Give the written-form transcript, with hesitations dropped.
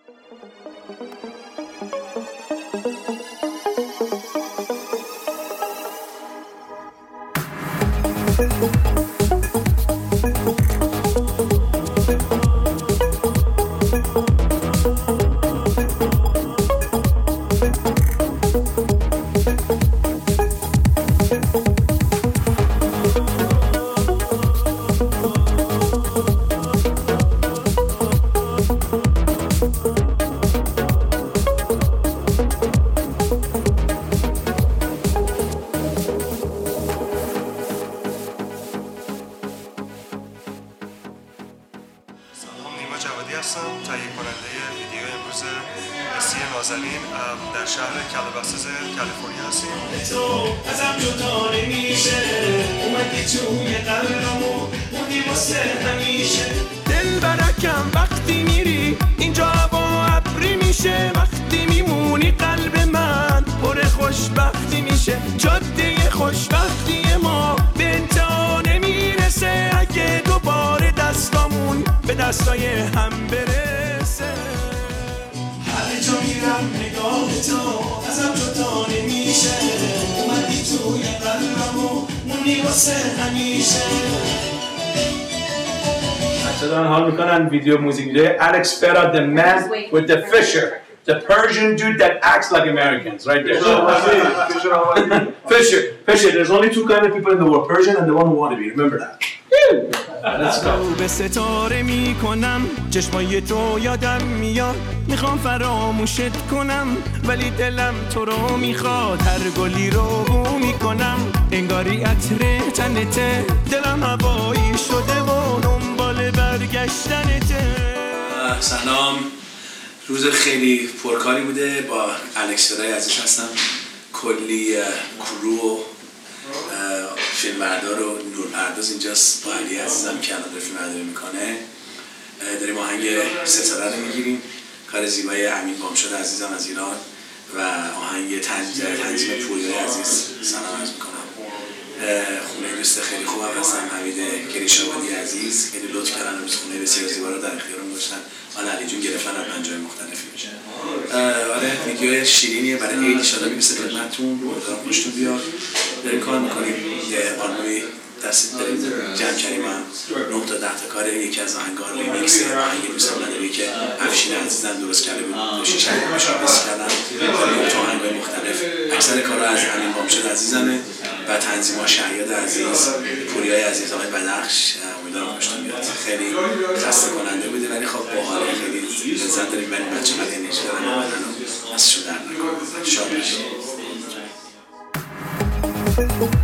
تهیه کننده ویدیو امروز مسی نازنین در شهر کالاباساس کالیفرنیا هستیم. تو ازم جدا نمیشه، اومدی توی قلبمو موندی واسه همیشه. دل برکم وقتی میری اینجا هوا ابری میشه، وقتی میمونی قلب من پر خوشبختی میشه. جاده خوشبختی ما به انتها نمیرسه اگه دوباره دستامون به دستای هم برسه. هر جا میرم نگاه تو ازم جدا نمیشه، اومدی توی قلبمو موندی واسه همیشه. بچه دارن حال میکنن ویدیو موزیک ویدیو Alex Ferra, the man with the Fisher, the Persian dude that acts like Americans, right there. Fisher, there's only two kind of people in the world, Persian and the one who want to be, remember that. Let's go. به ستاره میکنم چشمای تو یادم میاد، میخوام فراموشت کنم ولی دلم تو رو میخواد. هر گلی رو بو میکنم انگاری عطر تنته، دلم هوایی شده و دنبال برگشتنته. سلام، روز خیلی پرکاری بوده. با الکس فرای عزیز هستم، کلی کرو فیلمبردار و نورپرداز اینجاست. با علی عزیزم که الان داره فیلمبرداری میکنه، داریم آهنگ ستاره رو میگیریم. کار زیبای امین بامشاد عزیزم از ایران و آهنگ تنظیم پوریای عزیز. سلام عرض میکنم. خونه دوست خیلی خوبم هستم، حمید گریش‌آبادی عزیز، خیلی لطف کردن امروز خونه بسیار زیبا رو در اختیارم گذاشتن. حالا علی جون گرفتن از پنجه‌های مختلفی میشه. آره ویدیو شیرینیه برای عید، ان شاءالله میرسه خدمتتون. امیدوارم خوشتون بیاد. داریم کار میکنیم، یه آلبومی دست داریم جمع کردیم، 9 تا 10 تا کار. یکی از آهنگا ریمیکس آهنگ دوستم نداری که افشین عزیزم درست کرده بود، شیشه مشابه کردن تو آهنگای مختلف. اکثر کارا از امین بامشاد عزیزمه و تنظیم‌ها شهیاد عزیز، پوریای عزیز، آقای بدخش. امیدوارم خوشتون بیاد. خیلی خسته کننده بوده ولی خب باحال، خیلی لذت داریم. من بچه‌ها انرژی دارن اومدن و ازشون در نکنم. شاد باشید.